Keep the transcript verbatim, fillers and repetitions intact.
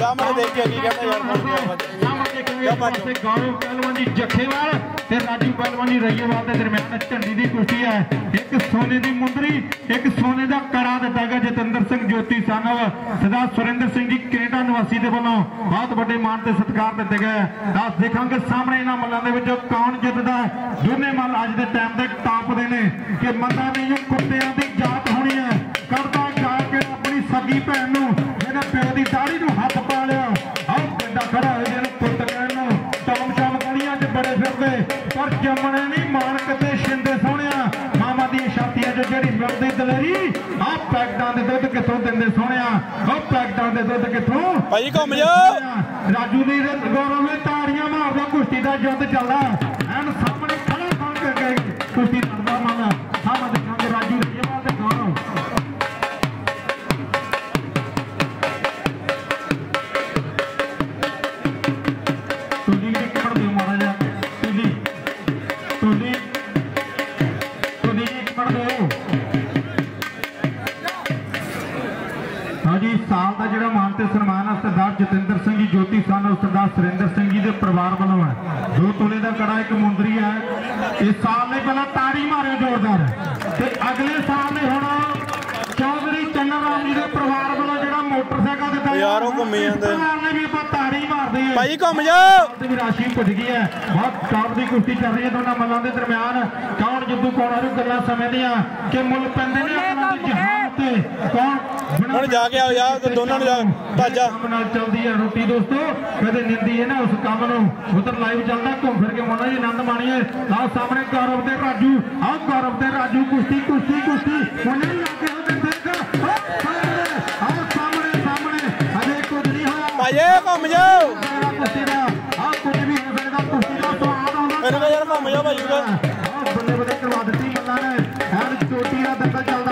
सामने देख के की कहता यार गौरव पहलवान जी जखेवाल ते राजू पहलवान जी रईवाल के दरम्यान झंडी की कुश्ती है। एक सोने की मुंदरी एक सोने का कड़ा दिता गया जतिंदर सिंह ज्योति सानव सरदार सुरिंदर सिंह जी कनेडा निवासी के वालों बहुत बड़े मान से सत्कार दिते गए। दस देखा सामने इन्होंने मल्लों के कौन जितता है। दोने मल अज के टाइम के टॉप के ने कि मल्ला नहीं कुत्तियां की जात होनी है करता जाके अपनी सगी भैन जिन्हें प्यो की दाढ़ी में हथ पा लिया आओ बड़ा खड़ा हो जिन्हें पुत कहन टम शम गलियां च बड़े फिरते पर जमने नहीं मानक ते शिंदे सोहणिया मामा दी छातियां च जिहड़ी मिलदी दलेरी आ पैकटां दे दुध कित्थों दिंदे सोहणिया ओ पैकटां दे दुध कित्थों भाई घुम जाओ राजू दी गौरव ने ताड़ियां मारदा कुश्ती दा युद्ध चलदा एन सामने खड़ा बन के कुश्ती लड़दा मामा सामने देखांगे राजू रईवाल ते गौरव साल का जो मान से सन्मान है सरदार जतिंदर सिंह जी ज्योति सन सरदार सुरिंदर सिंह जी के परिवार वालों है। दो तोले का कड़ा एक मुंदरी है। इस साल ने पहला ताड़ी मारे जोरदार ते अगले साल ने हुण चौधरी चन्ना राम जी के परिवार वालों जो मोटरसाइकिल दिता यारों घूमी जाते ने भी आप ताड़ी मारते हैं भाई घूम जाओ राशि भुज गई है। बहुत टॉप की कुश्ती चल रही है दोनों मल्लों के दरम्यान कौन जिद्दू कौन हरू गल्लां समय दियां कि मुल पैंदे ने अपना जहान ते कौन हुण जाके आओ यार तो दोनों जा भज जा चलती है रोटी दोस्तों कदे निंदी है ना उस काम नूं उधर लाइव चलता घूम फिर के मोना जी आनंद माणिए। आओ सामने गौरव ते राजू आओ गौरव ते राजू कुश्ती कुश्ती कुश्ती मोने लागे हो देख आओ सामने सामने अजे कुछ नहीं होया भाई घूम जाओ कुश्ती दा आ कुछ भी हो सकदा कुश्ती दा स्वाद आउंदा मैनूं यार घूम जाओ भाई बल्ले बल्ले करवा दी मल्ला ने हर चोटी दा दंगल चल